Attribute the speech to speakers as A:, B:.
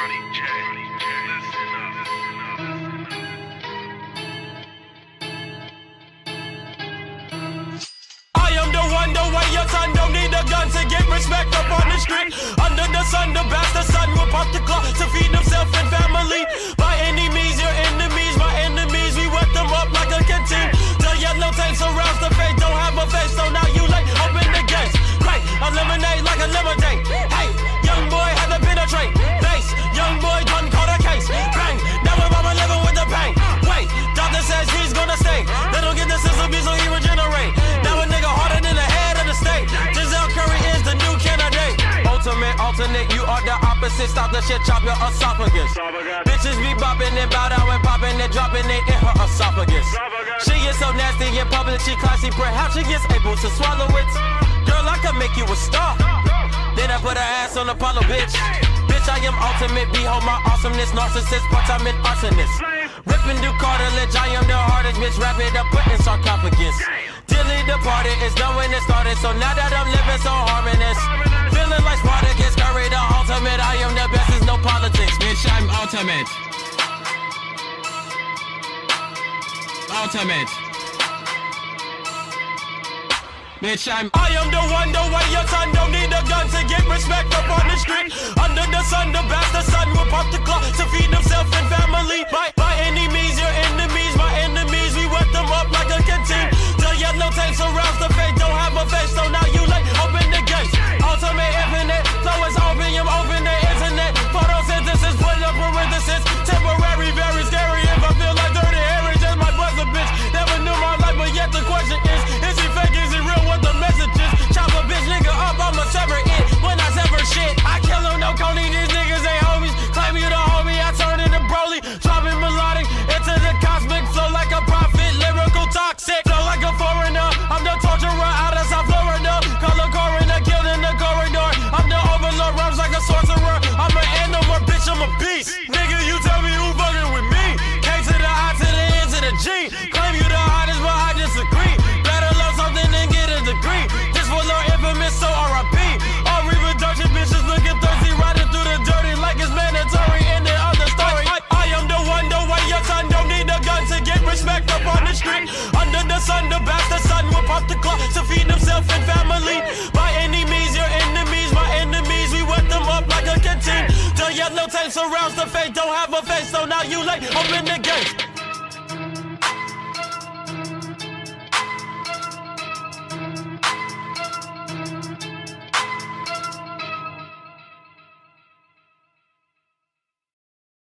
A: The way your son don't need a gun to get respect up on the street. Under the sun, the bastard son will pop the clock to feed himself and family. By any means, your enemies, my enemies, we wet them up like a canteen. The yellow tape surrounds the face, don't have a face, so now you late, open the gates. Great, eliminate like a lemonade. Hey, young boy had to penetrate. Face, young boy done caught a case. Bang, now we're mama living with the pain. Wait, doctor says he's gonna stay. They don't get the system, so he regenerate. Now a nigga harder than the head of the state. Giselle Curry is the new candidate. Ultimate, alternate, you are the opposite. Stop the shit, chop your esophagus. Bitches be bopping and bow down and popping and dropping it in her esophagus. She is so nasty in public, she classy, perhaps she gets able to swallow it. Girl, I can make you a star. Then I put her ass on Apollo, bitch. Bitch, I am ultimate, behold my awesomeness. Narcissist, part-time arsonist. Ripping through cartilage, I am the hardest, bitch. Wrap it up, put in sarcophagus. Dilly departed, it's done when it started. So now that I'm living so harmonious, feeling like Spartacus, Curry the ultimate. I am the best, there's no politics. Bitch, I'm ultimate. Ultimate. Bitch, I am the one, the way your son don't need a gun to get respect up on the street. Under the sun, the bastard son will pop the clock to feed himself and family. By any means, your enemies, my enemies, we wet them up like a canteen. The yellow tape surrounds the face, don't have a face, so now you late, open the gates. Ultimate infinite, flow is opium, open the internet. Photosynthesis, put up parenthesis. Temporary, very scary. If I feel like dirty Harry, just my buzzer, bitch. Never knew my life, but yet the question is he fake, is he real? What the message is? Chop a bitch nigga up, I'ma sever it. When I sever shit, I kill him, no Coney, these niggas ain't homies. Claim you the homie, I turn into Broly. Dropping melodic into the cosmic flow like a prophet. Lyrical toxic, flow like a foreigner. I'm the torturer out of South Florida. Color coroner, killed in the corridor. I'm the overlord, rhymes like a sorcerer. I'm an animal, bitch, I'm a beast. Nigga, you tell me who fucking with me. K to the I to the N to the G. Claim you the hottest, but I disagree. Better love something than get a degree. This was our infamous, so R.I.P. All reproduction bitches looking thirsty, riding through the dirty like it's mandatory. In the other story, I am the one, the way your son don't need a gun to get respect up on the street. Under the sun, the bastard son will pop the clock to feed himself and family. By any means, your enemies, my enemies, we wet them up like a canteen. The yellow tape surrounds the face, don't have a face, so now you late, open